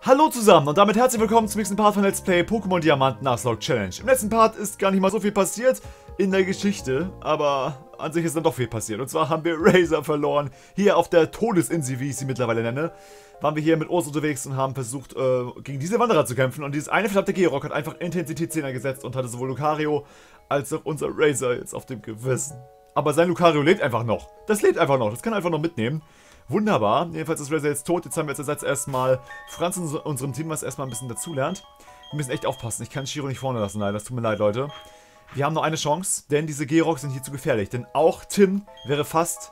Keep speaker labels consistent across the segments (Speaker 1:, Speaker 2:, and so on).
Speaker 1: Hallo zusammen und damit herzlich willkommen zum nächsten Part von Let's Play Pokémon Diamant Nuzlocke Challenge. Im letzten Part ist gar nicht mal so viel passiert in der Geschichte, aber an sich ist dann doch viel passiert. Und zwar haben wir Razor verloren, hier auf der Todesinsel, wie ich sie mittlerweile nenne. Waren wir hier mit Urs unterwegs und haben versucht, gegen diese Wanderer zu kämpfen. Und dieses eine verdammte Georock hat einfach Intensität 10er gesetzt und hatte sowohl Lucario als auch unser Razor jetzt auf dem Gewissen. Aber sein Lucario lebt einfach noch. Das lebt einfach noch, das kann er einfach noch mitnehmen. Wunderbar. Jedenfalls ist Razor jetzt tot. Jetzt haben wir als Ersatz erstmal Franz in unserem Team, was erstmal ein bisschen dazulernt. Wir müssen echt aufpassen. Ich kann Shiro nicht vorne lassen, leider. Das tut mir leid, Leute. Wir haben nur eine Chance, denn diese Georocks sind hier zu gefährlich. Denn auch Tim wäre fast,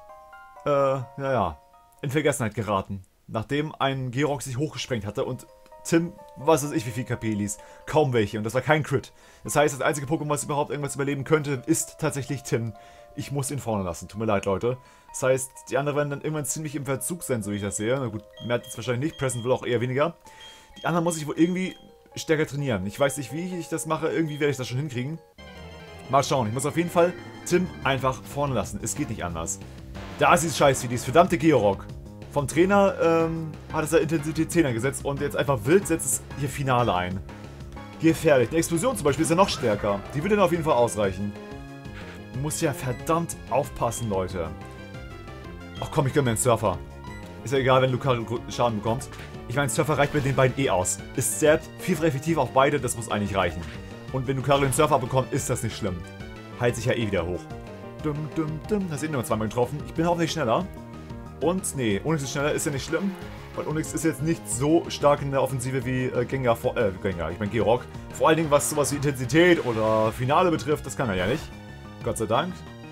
Speaker 1: in Vergessenheit geraten. Nachdem ein Georock sich hochgesprengt hatte und Tim, was weiß ich, wie viel KP ließ. Kaum welche. Und das war kein Crit. Das heißt, das einzige Pokémon, was überhaupt irgendwas überleben könnte, ist tatsächlich Tim. Ich muss ihn vorne lassen. Tut mir leid, Leute. Das heißt, die anderen werden dann irgendwann ziemlich im Verzug sein, so wie ich das sehe. Na gut, Mert jetzt wahrscheinlich nicht. Present will auch eher weniger. Die anderen muss ich wohl irgendwie stärker trainieren. Ich weiß nicht, wie ich das mache. Irgendwie werde ich das schon hinkriegen. Mal schauen. Ich muss auf jeden Fall Tim einfach vorne lassen. Es geht nicht anders. Da ist dieses Scheiß wie dieses verdammte Georock. Vom Trainer hat es ja Intensität 10er gesetzt und jetzt einfach wild setzt es hier Finale ein. Gefährlich. Eine Explosion zum Beispiel ist ja noch stärker. Die wird dann auf jeden Fall ausreichen. Muss ja verdammt aufpassen, Leute. Ach komm, ich gönne mir einen Surfer. Ist ja egal, wenn Lucario Schaden bekommt. Ich meine, Surfer reicht bei den beiden eh aus. Ist sehr vielfach effektiv auf beide, das muss eigentlich reichen. Und wenn Lucario den Surfer bekommt, ist das nicht schlimm. Heilt sich ja eh wieder hoch. Hast du ihn nur zweimal getroffen. Ich bin hoffentlich schneller. Und nee, Onix ist schneller, ist ja nicht schlimm. Weil Onix ist jetzt nicht so stark in der Offensive wie Gengar, ich meine Georock. Vor allen Dingen, was sowas wie Intensität oder Finale betrifft, das kann er ja nicht. Gott sei Dank.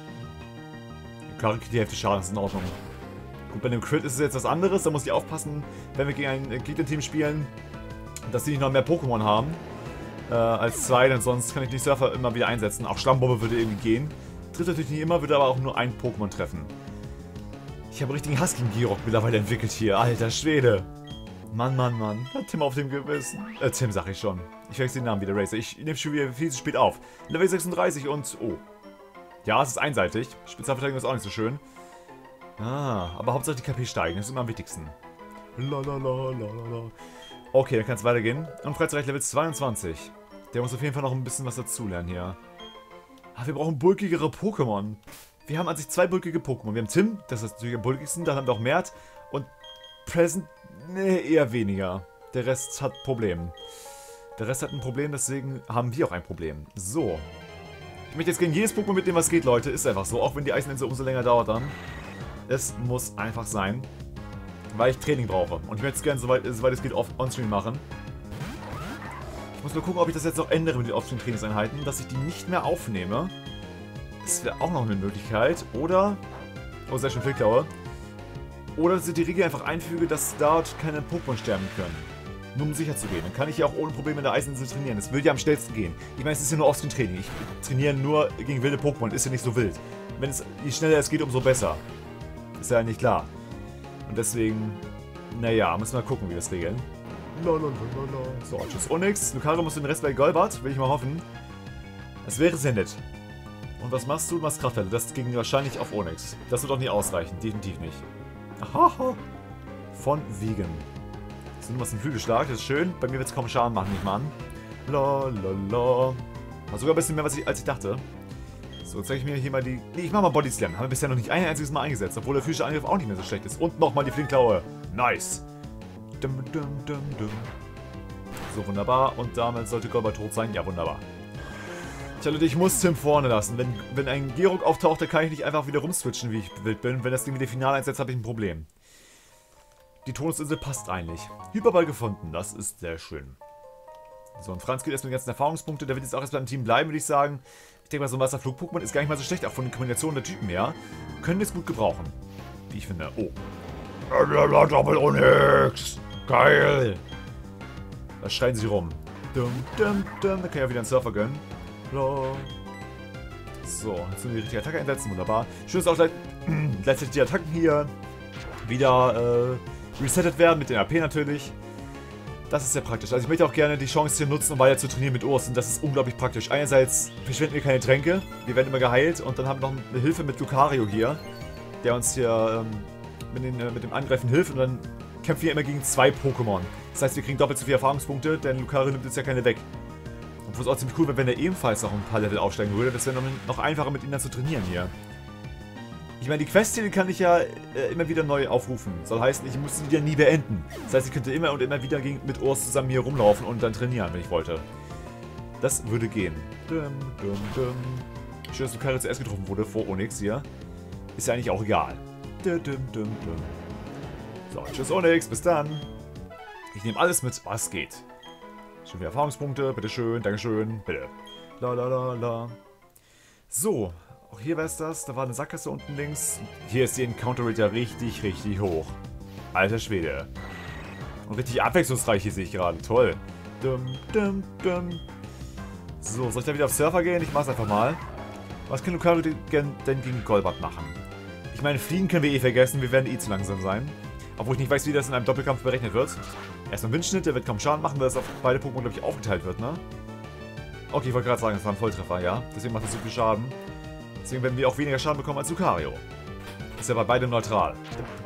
Speaker 1: Klar, die Hälfte Schaden ist in Ordnung. Gut, bei dem Crit ist es jetzt was anderes. Da muss ich aufpassen, wenn wir gegen ein Gegnerteam spielen, dass die nicht noch mehr Pokémon haben als zwei, denn sonst kann ich den Surfer immer wieder einsetzen. Auch Schlammbombe würde irgendwie gehen. Trifft natürlich nicht immer, würde aber auch nur ein Pokémon treffen. Ich habe richtigen Hass gegen Georock mittlerweile entwickelt hier. Alter Schwede. Mann, Mann, Mann. Hat Tim auf dem Gewissen. Tim sag ich schon. Ich wechsle den Namen wieder, Razor. Ich nehme schon wieder viel zu spät auf. Level 36 und... Oh. Ja, es ist einseitig. Spezialverteidigung ist auch nicht so schön. Ah, aber Hauptsache die KP steigen. Das ist immer am wichtigsten. Lalalala. Okay, dann kann es weitergehen. Und Freizeitreich Level 22. Der muss auf jeden Fall noch ein bisschen was dazulernen hier. Ah, wir brauchen bulkigere Pokémon. Wir haben an sich zwei bulkige Pokémon. Wir haben Tim, das ist natürlich am bulkigsten. Dann haben wir auch Mert. Und Present, nee, eher weniger. Der Rest hat Probleme. Der Rest hat ein Problem, deswegen haben wir auch ein Problem. So. Ich möchte jetzt gegen jedes Pokémon mitnehmen, was geht, Leute. Ist einfach so. Auch wenn die Eiseninsel umso länger dauert dann. Es muss einfach sein. Weil ich Training brauche. Und ich möchte es gerne, soweit es geht, on-stream machen. Ich muss nur gucken, ob ich das jetzt noch ändere mit den Off-Stream-Trainingseinheiten. Dass ich die nicht mehr aufnehme. Das wäre auch noch eine Möglichkeit. Oder... Oh, sehr schön, Flickklaue. Oder dass ich die Regel einfach einfüge, dass dort keine Pokémon sterben können. Nur um sicher zu gehen. Dann kann ich ja auch ohne Probleme in der Eiseninsel trainieren. Das würde ja am schnellsten gehen. Ich meine, es ist ja nur Off-Stream-Training. Ich trainiere nur gegen wilde Pokémon. Ist ja nicht so wild. Je schneller es geht, umso besser. Ist ja nicht klar. Und deswegen, naja, müssen wir mal gucken, wie wir das regeln. So, tschüss Onix. Lucario muss den Rest bei Golbat. Will ich mal hoffen. Das wäre sehr nett. Und was machst du? Du machst Kraftwelle. Das ging wahrscheinlich auf Onix. Das wird auch nicht ausreichen. Definitiv nicht. Aha. Von Vegan. Das ist ein Flügelschlag, das ist schön. Bei mir wird es kaum Schaden machen, nicht mal an. War sogar ein bisschen mehr, als ich dachte. So, jetzt zeige ich mir hier mal die... Nee, ich mache mal Body Slam. Haben wir bisher noch nicht ein einziges Mal eingesetzt, obwohl der physische Angriff auch nicht mehr so schlecht ist. Und nochmal die Flinkklaue. Nice. So, wunderbar. Und damit sollte Golbat tot sein. Ja, wunderbar. Tja, Leute, ich muss Tim vorne lassen. Wenn ein Georock auftaucht, dann kann ich nicht einfach wieder rumswitchen, wie ich wild bin. Wenn das Ding wieder final einsetzt, habe ich ein Problem. Die Todesinsel passt eigentlich. Hyperball gefunden, das ist sehr schön. So, und Franz geht erst mit den ganzen Erfahrungspunkten. Der wird jetzt auch erst beim Team bleiben, würde ich sagen. Ich denke mal, so ein Wasserflug-Pokémon ist gar nicht mal so schlecht, auch von der Kombination der Typen her. Können wir es gut gebrauchen. Wie ich finde. Oh. Doppel Onix! Geil! Da schreien sie rum. Dann kann ich auch wieder einen Surfer gönnen. So, jetzt müssen wir die richtige Attacke einsetzen. Wunderbar. Schön ist auch gleichzeitig die Attacken hier wieder resettet werden, mit den AP natürlich. Das ist sehr praktisch. Also ich möchte auch gerne die Chance hier nutzen, um weiter zu trainieren mit Urs. Und das ist unglaublich praktisch. Einerseits verschwenden wir keine Tränke, wir werden immer geheilt. Und dann haben wir noch eine Hilfe mit Lucario hier, der uns hier mit dem Angreifen hilft. Und dann kämpfen wir immer gegen 2 Pokémon. Das heißt, wir kriegen doppelt so viele Erfahrungspunkte, denn Lucario nimmt uns ja keine weg. Obwohl es auch ziemlich cool wäre, wenn er ebenfalls noch ein paar Level aufsteigen würde. Das wäre noch einfacher, mit ihm dann zu trainieren hier. Ich meine, die Quest-Titel kann ich ja immer wieder neu aufrufen. Soll heißen, ich muss sie ja nie beenden. Das heißt, ich könnte immer und immer wieder mit Urs zusammen hier rumlaufen und dann trainieren, wenn ich wollte. Das würde gehen. Schön, dass Lucario zuerst getroffen wurde, vor Onix hier. Ist ja eigentlich auch egal. So, tschüss Onix, bis dann. Ich nehme alles mit, was geht. Schon wieder Erfahrungspunkte, bitteschön, dankeschön, bitte. La. So, auch hier war es das. Da war eine Sackgasse unten links. Hier ist die Encounter Rate ja richtig, richtig hoch. Alter Schwede. Und richtig abwechslungsreich hier sehe ich gerade. Toll. So, soll ich da wieder auf Surfer gehen? Ich mach's einfach mal. Was kann Lucario denn gegen Golbat machen? Ich meine, fliegen können wir eh vergessen. Wir werden eh zu langsam sein. Obwohl ich nicht weiß, wie das in einem Doppelkampf berechnet wird. Erstmal Windschnitt, der wird kaum Schaden machen, weil das auf beide Pokémon, glaube ich, aufgeteilt wird, ne? Okay, ich wollte gerade sagen, das war ein Volltreffer, ja. Deswegen macht das so viel Schaden. Deswegen werden wir auch weniger Schaden bekommen als Lucario. Ist ja bei beidem neutral.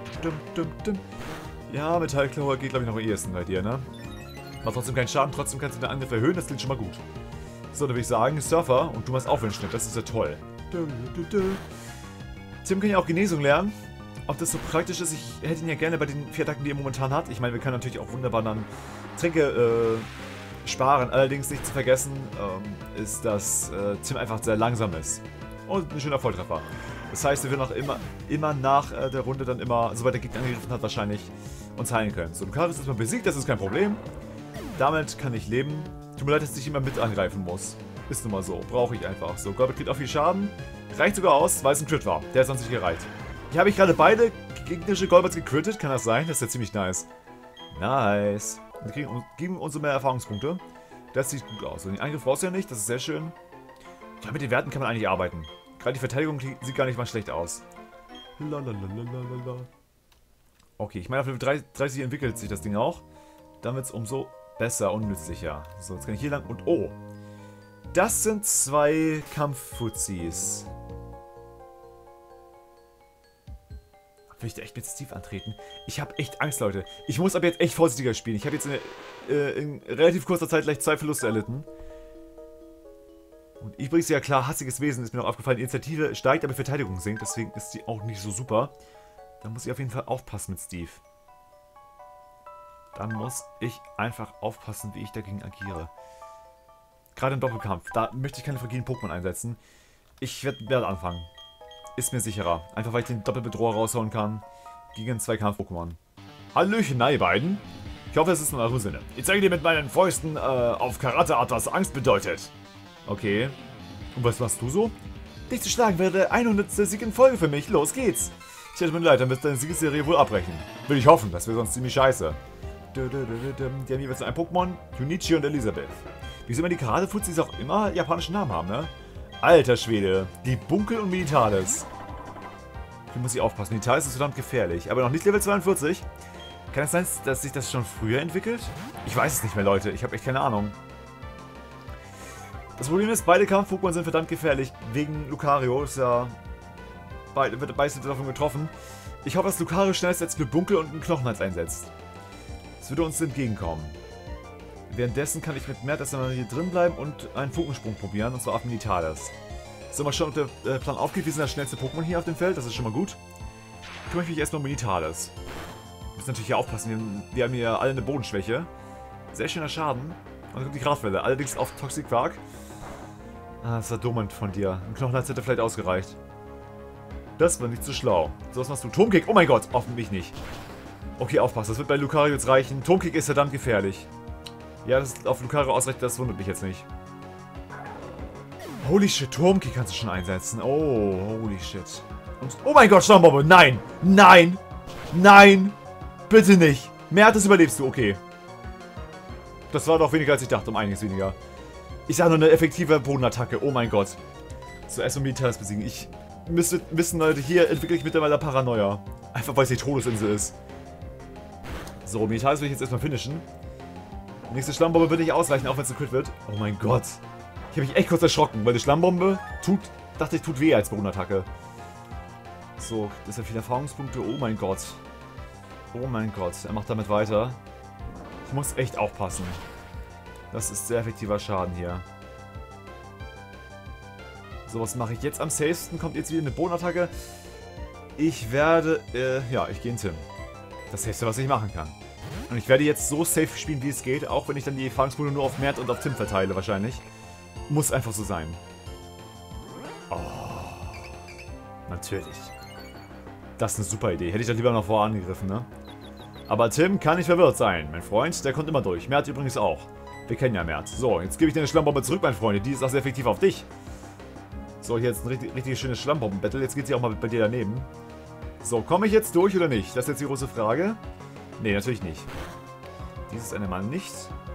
Speaker 1: Ja, Metallklaue geht, glaube ich, noch am ehesten bei dir, ne? Macht trotzdem keinen Schaden, trotzdem kannst du den Angriff erhöhen, das klingt schon mal gut. So, dann würde ich sagen, Surfer und du machst auch Windschnitt, das ist ja toll. Tim kann ja auch Genesung lernen. Ob das so praktisch ist, ich hätte ihn ja gerne bei den 4 Attacken, die er momentan hat. Ich meine, wir können natürlich auch wunderbar dann Tränke sparen. Allerdings nicht zu vergessen ist, dass Tim einfach sehr langsam ist. Und ein schöner Volltreffer. Das heißt, wir werden auch immer nach der Runde dann immer, sobald der Gegner angegriffen hat, wahrscheinlich uns heilen können. So, Lucario ist erstmal besiegt, das ist kein Problem. Damit kann ich leben. Tut mir leid, dass ich immer mit angreifen muss. Ist nun mal so. Brauche ich einfach. So, Golbat kriegt auch viel Schaden. Reicht sogar aus, weil es ein Crit war. Der ist sonst nicht gereicht. Hier habe ich gerade beide gegnerische Golbats gecrittet. Kann das sein? Das ist ja ziemlich nice. Nice. Wir geben umso mehr Erfahrungspunkte. Das sieht gut aus. Und den Angriff brauchst du ja nicht. Das ist sehr schön. Ja, mit den Werten kann man eigentlich arbeiten. Gerade die Verteidigung sieht gar nicht mal schlecht aus. Okay, ich meine, auf Level 30 entwickelt sich das Ding auch. Dann wird es umso besser und nützlicher. So, jetzt kann ich hier lang und... Oh! Das sind 2 Kampffuzis. Will ich da echt mit Steve antreten? Ich habe echt Angst, Leute. Ich muss aber jetzt echt vorsichtiger spielen. Ich habe jetzt in relativ kurzer Zeit gleich 2 Verluste erlitten. Und ich bringe ja klar, hassiges Wesen ist mir noch aufgefallen. Die Initiative steigt, aber Verteidigung sinkt. Deswegen ist sie auch nicht so super. Da muss ich auf jeden Fall aufpassen mit Steve. Dann muss ich einfach aufpassen, wie ich dagegen agiere. Gerade im Doppelkampf. Da möchte ich keine fragilen Pokémon einsetzen. Ich werde anfangen. Ist mir sicherer. Einfach weil ich den Doppelbedroher raushauen kann. Gegen 2 Kampf-Pokémon. Hallöchen, na ihr beiden. Ich hoffe, es ist in eurem Sinne. Ich zeige dir mit meinen Fäusten auf Karate-Art, was Angst bedeutet. Okay. Und was machst du so? Dich zu schlagen wäre 100. Sieg in Folge für mich. Los geht's. Ich hätte mir leid, dann wird deine Siegesserie wohl abbrechen. Will ich hoffen, das wäre sonst ziemlich scheiße. Die haben jeweils ein Pokémon. Junichi und Elisabeth. Wieso immer die Karate-Fuzis auch immer japanischen Namen haben, ne? Alter Schwede, die Bunkel und Militaris. Hier muss ich aufpassen, Militaris ist verdammt gefährlich. Aber noch nicht Level 42. Kann es sein, dass sich das schon früher entwickelt? Ich weiß es nicht mehr, Leute. Ich habe echt keine Ahnung. Das Problem ist, beide Kampf-Pokémon sind verdammt gefährlich. Wegen Lucario ist ja... wird beides davon getroffen. Ich hoffe, dass Lucario schnellstens mit Bunkel und einen Knochenhals einsetzt. Das würde uns entgegenkommen. Währenddessen kann ich mit Mert erstmal hier drin bleiben und einen Funkensprung probieren, und zwar auf Militaris. So, mal schauen, ob der Plan aufgeht. Wir sind das schnellste Pokémon hier auf dem Feld, das ist schon mal gut. Kümmere ich mich erstmal um Militaris. Wir müssen natürlich hier aufpassen, wir haben hier alle eine Bodenschwäche. Sehr schöner Schaden. Und dann kommt die Kraftwelle, allerdings auf Toxic Quark. Ah, das war dumm von dir. Ein Knochenhals hätte vielleicht ausgereicht. Das war nicht so schlau. So, was machst du? Turmkick? Oh mein Gott, auf mich nicht. Okay, aufpassen, das wird bei Lucario jetzt reichen. Turmkick ist verdammt gefährlich. Ja, dass es auf Lucario ausreicht, das wundert mich jetzt nicht. Holy shit, Turmkick kannst du schon einsetzen. Oh, holy shit. Und, oh mein Gott, Sturmbombe. Nein! Nein! Nein! Bitte nicht! Mehr das überlebst du, okay. Das war doch weniger als ich dachte, um einiges weniger. Ich sage nur eine effektive Bodenattacke, oh mein Gott. So, erstmal Militaris besiegen. Ich müsste wissen, Leute, hier entwickle ich mittlerweile Paranoia. Einfach weil es die Todesinsel ist. So, Militaris will ich jetzt erstmal finishen. Die nächste Schlammbombe wird nicht ausreichen, auch wenn es ein Crit wird. Oh mein Gott. Ich habe mich echt kurz erschrocken, weil die Schlammbombe dachte ich, tut weh als Bodenattacke. So, das sind viele Erfahrungspunkte. Oh mein Gott. Oh mein Gott, er macht damit weiter. Ich muss echt aufpassen. Das ist sehr effektiver Schaden hier. So, was mache ich jetzt am safesten? Kommt jetzt wieder eine Bodenattacke. Ich werde, ja, ich gehe ins Tim. Das Safeste, was ich machen kann. Und ich werde jetzt so safe spielen, wie es geht, auch wenn ich dann die Erfahrungspunkte nur auf Mert und auf Tim verteile, wahrscheinlich. Muss einfach so sein. Oh. Natürlich. Das ist eine super Idee. Hätte ich das lieber noch vorher angegriffen, ne? Aber Tim kann nicht verwirrt sein. Mein Freund, der kommt immer durch. Mert übrigens auch. Wir kennen ja Mert. So, jetzt gebe ich dir eine Schlammbombe zurück, mein Freund. Die ist auch sehr effektiv auf dich. So, hier jetzt ein richtig schönes Schlammbomben-Battle. Jetzt geht sie auch mal bei dir daneben. So, komme ich jetzt durch oder nicht? Das ist jetzt die große Frage. Nee, natürlich nicht. Dieses eine Mal nicht.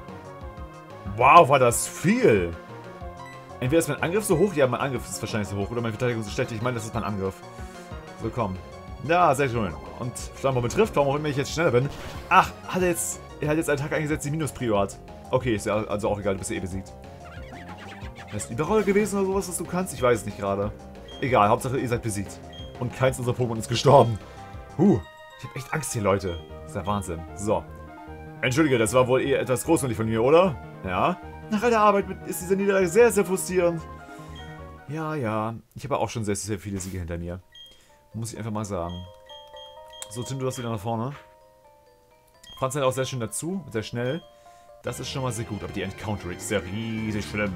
Speaker 1: Wow, war das viel! Entweder ist mein Angriff so hoch, ja, mein Angriff ist wahrscheinlich so hoch, oder meine Verteidigung so schlecht. Ich meine, das ist mein Angriff. So, komm. Ja, sehr schön. Und Schlammbombe trifft, warum auch immer ich jetzt schneller bin. Ach, er hat jetzt einen Attack eingesetzt, die Minus-Prio hat. Okay, ist ja also auch egal, du bist ja eh besiegt. Das ist Überrolle gewesen oder sowas, was du kannst? Ich weiß es nicht gerade. Egal, Hauptsache ihr seid besiegt. Und keins unserer Pokémon ist gestorben. Ich hab echt Angst hier, Leute. Das ist der Wahnsinn. So. Entschuldige, das war wohl eher etwas großmütig von mir, oder? Ja. Nach all der Arbeit ist diese Niederlage sehr, sehr frustrierend. Ja, ja. Ich habe auch schon sehr, sehr viele Siege hinter mir. Muss ich einfach mal sagen. So, Tim, du hast wieder nach vorne. Franz hat auch sehr schön dazu. Sehr schnell. Das ist schon mal sehr gut. Aber die Encounter ist ja riesig schlimm.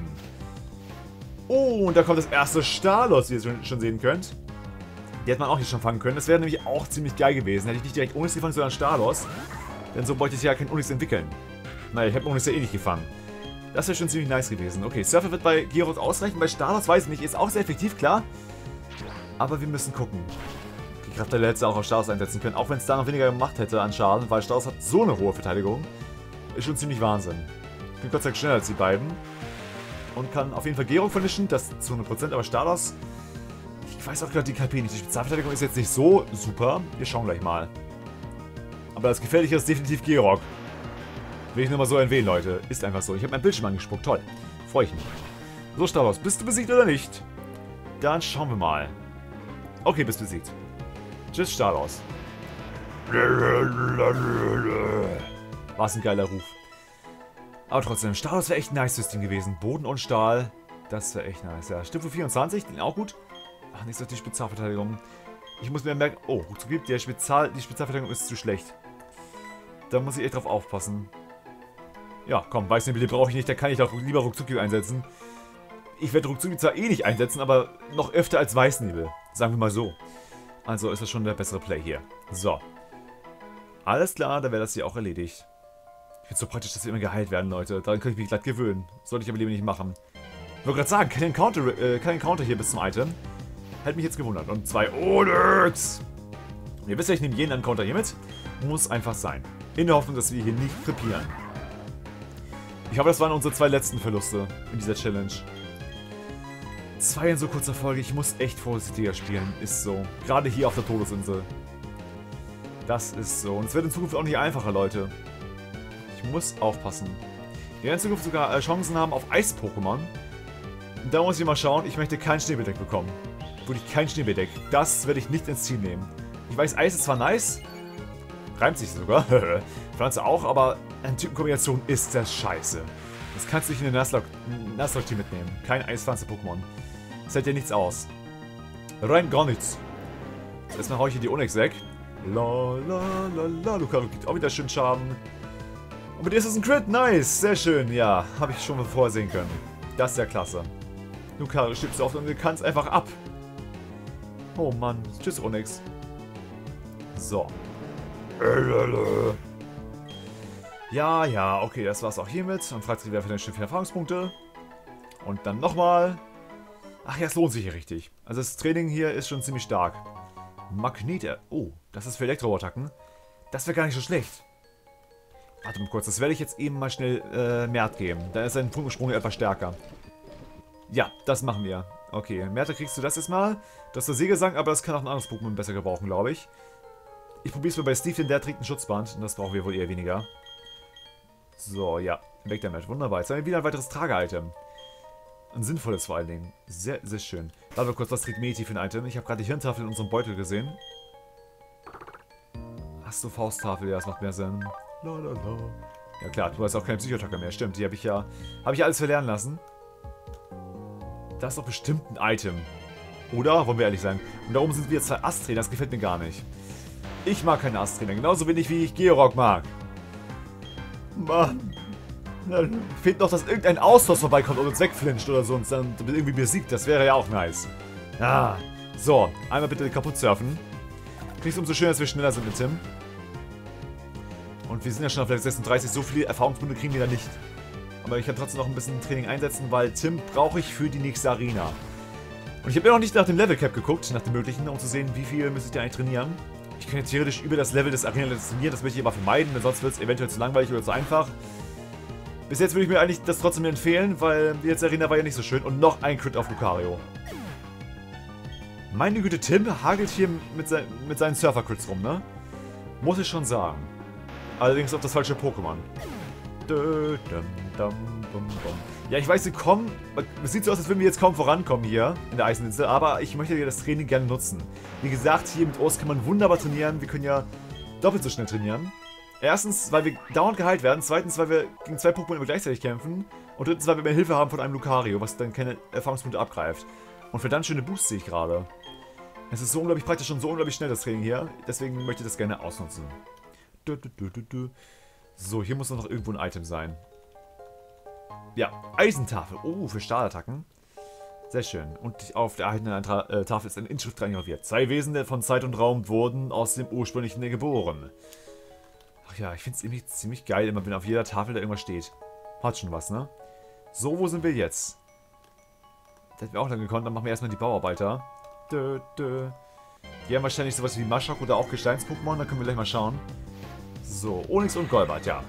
Speaker 1: Oh, und da kommt das erste Stalos, wie ihr schon sehen könnt. Die hätte man auch hier schon fangen können. Das wäre nämlich auch ziemlich geil gewesen. Hätte ich nicht direkt Onix gefangen, sondern Stalos. Denn so wollte ich ja kein Onix entwickeln. Naja, ich habe Onix ja eh nicht gefangen. Das wäre schon ziemlich nice gewesen. Okay, Surfer wird bei Gerox ausreichen. Bei Stalos weiß ich nicht. Ist auch sehr effektiv, klar. Aber wir müssen gucken. Die Kraftteile hätte auch auf Stalos einsetzen können. Auch wenn es da noch weniger gemacht hätte an Schaden. Weil Stalos hat so eine hohe Verteidigung. Ist schon ziemlich Wahnsinn. Ich bin Gott sei Dank schneller als die beiden. Und kann auf jeden Fall Gerox vernichten. Das zu 100%. Aber Stalos... Ich weiß auch gerade die KP nicht. Die Spezialverteidigung ist jetzt nicht so super. Wir schauen gleich mal. Aber das Gefährliche ist definitiv Gerox. Will ich nur mal so erwähnen, Leute. Ist einfach so. Ich habe meinen Bildschirm angespuckt. Toll. Freue ich mich. So, Stalos. Bist du besiegt oder nicht? Dann schauen wir mal. Okay, bist besiegt. Tschüss, Stalos. Was ein geiler Ruf. Aber trotzdem, Stalos wäre echt ein nice System gewesen. Boden und Stahl. Das wäre echt nice. Ja, Stufe 24, den auch gut. Ach, nicht so die Spezialverteidigung. Ich muss mir merken... Oh, Rückzug gibt. Die Spezialverteidigung ist zu schlecht. Da muss ich echt drauf aufpassen. Ja, komm, Weißnebel brauche ich nicht. Da kann ich doch lieber Ruckzuki einsetzen. Ich werde Ruckzuki zwar eh nicht einsetzen, aber noch öfter als Weißnebel. Sagen wir mal so. Also ist das schon der bessere Play hier. So. Alles klar, dann wäre das hier auch erledigt. Ich finde es so praktisch, dass wir immer geheilt werden, Leute. Daran könnte ich mich glatt gewöhnen. Sollte ich aber lieber nicht machen. Ich wollte gerade sagen, kein Encounter hier bis zum Item. Hätte mich jetzt gewundert. Und 2 Onix. Ihr wisst ja, ich nehme jeden Encounter hier mit. Muss einfach sein. In der Hoffnung, dass wir hier nicht krepieren. Ich hoffe, das waren unsere 2 letzten Verluste in dieser Challenge. 2 in so kurzer Folge. Ich muss echt vorsichtiger spielen. Ist so. Gerade hier auf der Todesinsel. Das ist so. Und es wird in Zukunft auch nicht einfacher, Leute. Ich muss aufpassen. Wir werden in Zukunft sogar Chancen haben auf Eis-Pokémon. Da muss ich mal schauen. Ich möchte kein Schneebedeck bekommen. Wirklich kein Schneebedeck. Das werde ich nicht ins Ziel nehmen. Ich weiß, Eis ist zwar nice. Reimt sich sogar. Pflanze auch, aber eine Typenkombination ist das scheiße. Das kannst du nicht in den Nuzlocke-Team mitnehmen. Kein Eispflanze-Pokémon. Das hält dir nichts aus. Rein gar nichts. So, erstmal hau ich hier die Onix weg. La la la la. Lucario kriegt auch wieder schön Schaden. Und mit dir ist es ein Crit. Nice. Sehr schön. Ja, habe ich schon mal vorsehen können. Das ist ja klasse. Lucario schiebst du auf und du kannst einfach ab. Oh Mann. Tschüss, Onix. So. Ja, ja, okay, das war's auch hiermit. Und fragt sich, wer für den 4 Erfahrungspunkte. Und dann nochmal. Ach ja, es lohnt sich hier richtig. Also das Training hier ist schon ziemlich stark. Magnete. Oh, das ist für Elektroattacken. Das wäre gar nicht so schlecht. Warte mal kurz, das werde ich jetzt eben mal schnell Mert geben. Da ist sein Punktensprung etwas stärker. Ja, das machen wir. Okay, Mert, kriegst du das jetzt mal. Das ist der Sägesang, aber das kann auch ein anderes Pokémon besser gebrauchen, glaube ich. Ich probiere es mal bei Steve, denn der trägt ein Schutzband. Und das brauchen wir wohl eher weniger. So, ja. Weg damit. Wunderbar. Jetzt haben wir wieder ein weiteres Trage-Item. Ein sinnvolles vor allen Dingen. Sehr, sehr schön. Warte mal kurz, was trägt Meti für ein Item? Ich habe gerade die Hirntafel in unserem Beutel gesehen. Ach so, Fausttafel, ja, das macht mehr Sinn. Lalala. Ja klar, du hast auch keine Psychotacker mehr, stimmt. Die habe ich alles verlernen lassen. Das ist doch bestimmt ein Item. Oder? Wollen wir ehrlich sein. Und da oben sind wir zwei Asträder, das gefällt mir gar nicht. Ich mag keine Asträder, genauso wenig wie ich Georg mag. Mann. Fehlt noch, dass irgendein Ausfluss vorbeikommt und uns wegflinscht oder so und dann irgendwie besiegt. Das wäre ja auch nice. Ah. So, einmal bitte kaputt surfen. Nicht umso schöner, dass wir schneller sind mit Tim. Und wir sind ja schon auf Level 36, so viele Erfahrungspunkte kriegen wir da nicht. Aber ich kann trotzdem noch ein bisschen Training einsetzen, weil Tim brauche ich für die nächste Arena. Und ich habe ja noch nicht nach dem Level Cap geguckt, nach dem möglichen, um zu sehen, wie viel müsste ich da eigentlich trainieren. Ich kann jetzt theoretisch über das Level des Arena-Levels trainieren, das möchte ich aber vermeiden, denn sonst wird es eventuell zu langweilig oder zu einfach. Bis jetzt würde ich mir eigentlich das trotzdem empfehlen, weil die letzte Arena war ja nicht so schön. Und noch ein Crit auf Lucario. Meine Güte, Tim hagelt hier mit seinen Surfer-Crits rum, ne? Muss ich schon sagen. Allerdings auf das falsche Pokémon. Ja, ich weiß, sie kommen. Es sieht so aus, als würden wir jetzt kaum vorankommen hier in der Eiseninsel, aber ich möchte das Training gerne nutzen. Wie gesagt, hier mit Urs kann man wunderbar trainieren. Wir können ja doppelt so schnell trainieren. Erstens, weil wir dauernd geheilt werden. Zweitens, weil wir gegen zwei Pokémon immer gleichzeitig kämpfen. Und drittens, weil wir mehr Hilfe haben von einem Lucario, was dann keine Erfahrungspunkte abgreift. Und verdammt schöne Boosts sehe ich gerade. Es ist so unglaublich praktisch und so unglaublich schnell, das Training hier. Deswegen möchte ich das gerne ausnutzen. So, hier muss noch irgendwo ein Item sein. Ja, Eisentafel. Oh, für Stahlattacken. Sehr schön. Und auf der erhaltenen Tafel ist eine Inschrift eingraviert. Zwei Wesen von Zeit und Raum wurden aus dem ursprünglichen geboren. Ach ja, ich finde es irgendwie ziemlich geil, immer wenn auf jeder Tafel da irgendwas steht. Hat schon was, ne? So, wo sind wir jetzt? Da hätten wir auch lang gekonnt. Dann machen wir erstmal die Bauarbeiter. Die haben wahrscheinlich sowas wie Maschok oder auch Gesteins-Pokémon. Da können wir gleich mal schauen. So, Onyx und Golbat, ja.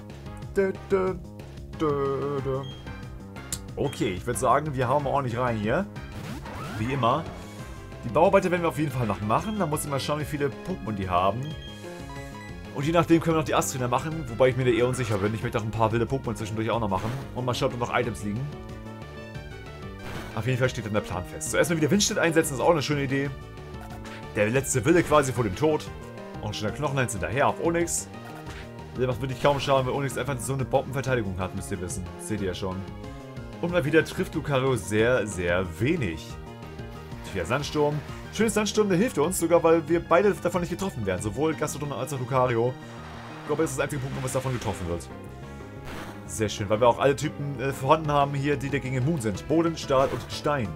Speaker 1: Okay, ich würde sagen, wir hauen mal ordentlich rein hier. Wie immer. Die Bauarbeiter werden wir auf jeden Fall noch machen. Dann muss ich mal schauen, wie viele Pokémon die haben. Und je nachdem können wir noch die Astrainer machen, wobei ich mir da eher unsicher bin. Ich möchte auch ein paar wilde Pokémon zwischendurch auch noch machen. Und mal schauen, ob noch Items liegen. Auf jeden Fall steht dann der Plan fest. Zuerst mal wieder Windschnitt einsetzen, ist auch eine schöne Idee. Der letzte Wille quasi vor dem Tod. Und schon der Knochenhals hinterher auf Onyx. Der macht wirklich kaum Schaden, weil Onyx einfach so eine Bombenverteidigung hat, müsst ihr wissen. Das seht ihr ja schon. Und mal wieder trifft Lucario sehr, sehr wenig. Tja, Sandsturm. Schönes Sandsturm, der hilft uns, sogar weil wir beide davon nicht getroffen werden. Sowohl Gastrodon als auch Lucario. Ich glaube, das ist das einzige Pokémon, was davon getroffen wird. Sehr schön, weil wir auch alle Typen vorhanden haben hier, die dagegen immun sind. Boden, Stahl und Stein.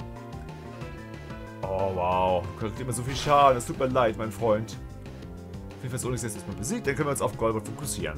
Speaker 1: Oh, wow. Kriegt immer so viel Schaden. Es tut mir leid, mein Freund. Auf jeden Fall ist Onyx jetzt erstmal besiegt. Dann können wir uns auf Golbat fokussieren.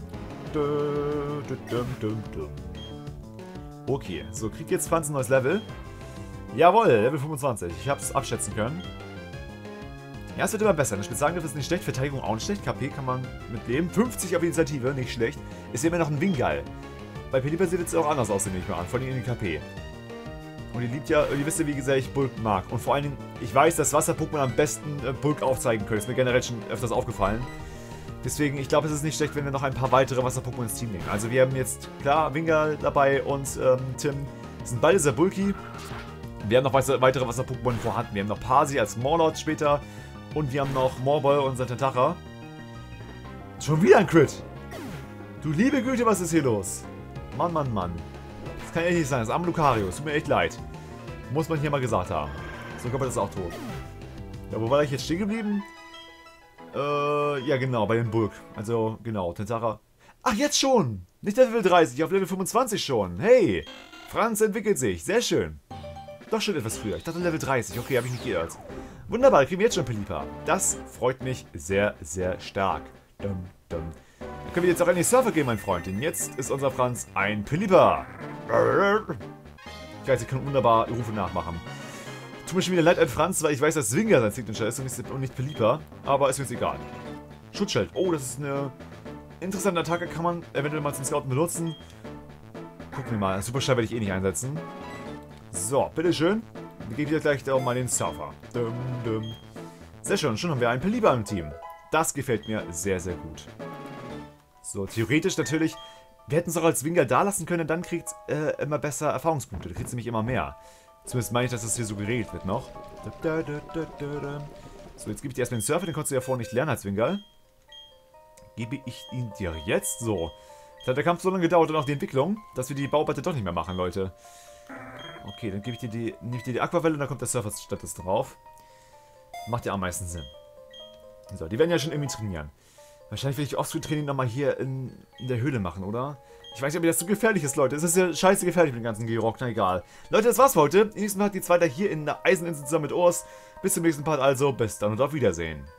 Speaker 1: Okay, so, kriegt jetzt Franz ein neues Level. Jawohl, Level 25. Ich habe es abschätzen können. Ja, es wird immer besser. Der Spezialangriff ist nicht schlecht, Verteidigung auch nicht schlecht. KP kann man mitleben. 50 auf Initiative, nicht schlecht. Ist hier immer noch ein Wingal. Bei Pelipper sieht es auch anders aus, nehme ich mal an. Von ihnen in die KP. Und ihr liebt ja, ihr wisst ja, wie gesagt, ich Bulk mag. Und vor allen Dingen, ich weiß, dass Wasser-Pokémon am besten Bulk aufzeigen können. Ist mir generell schon öfters aufgefallen. Deswegen, ich glaube, es ist nicht schlecht, wenn wir noch ein paar weitere Wasser-Pokémon ins Team nehmen. Also wir haben jetzt, klar, Wingal dabei und Tim. Sind beide sehr bulky. Wir haben noch weitere Wasser-Pokémon vorhanden. Wir haben noch Parsi als Morlord später. Und wir haben noch Morbol und Santatacha. Schon wieder ein Crit. Du liebe Güte, was ist hier los? Mann, Mann, Mann. Das kann echt nicht sein. Das arme Lucario. Es tut mir echt leid. Muss man hier mal gesagt haben. So kommt das auch tot. Ja, wo war ich jetzt stehen geblieben? Ja genau, bei dem Bulk. Also, genau, Tentacha. Ach, jetzt schon! Nicht Level 30, auf Level 25 schon. Hey! Franz entwickelt sich. Sehr schön. Doch schon etwas früher. Ich dachte Level 30. Okay, habe ich nicht geirrt. Wunderbar, kriegen wir jetzt schon Pelipper. Das freut mich sehr, sehr stark. Dann können wir jetzt auch in die Surfer gehen, mein Freund. Denn jetzt ist unser Franz ein Pelipper. Ich weiß, ich kann wunderbar Rufe nachmachen. Tut mir schon wieder leid an Franz, weil ich weiß, dass Zwinger sein Signature ist und nicht Pelipper. Aber ist mir jetzt egal. Schutzschild. Oh, das ist eine interessante Attacke. Kann man eventuell mal zum Scouten benutzen. Gucken wir mal. Superschall werde ich eh nicht einsetzen. So, bitteschön. Wir geben hier gleich auch mal den Surfer. Sehr schön. Schon haben wir einen Pelipper im Team. Das gefällt mir sehr, sehr gut. So, theoretisch natürlich. Wir hätten es auch als Zwinger da lassen können. Dann kriegt es immer besser Erfahrungspunkte. Da kriegt es nämlich immer mehr. Zumindest meine ich, dass das hier so geregelt wird noch. So, jetzt gebe ich dir erstmal den Surfer, den konntest du ja vorher nicht lernen als Wingal. gebe ich ihn dir jetzt so. Das hat der Kampf so lange gedauert und auch die Entwicklung, dass wir die Bauarbeiter doch nicht mehr machen, Leute. Okay, dann nehme ich dir die Aquavelle und dann kommt der Surfer stattdessen drauf. Macht ja am meisten Sinn. So, die werden ja schon irgendwie trainieren. Wahrscheinlich will ich Offscreen-Training nochmal hier in der Höhle machen, oder? Ich weiß nicht, ob mir das zu gefährlich ist, Leute. Es ist ja scheiße gefährlich mit dem ganzen Gerock, na egal. Leute, das war's für heute. Im nächsten Part geht's weiter hier in der Eiseninsel zusammen mit Urs. Bis zum nächsten Part also. Bis dann und auf Wiedersehen.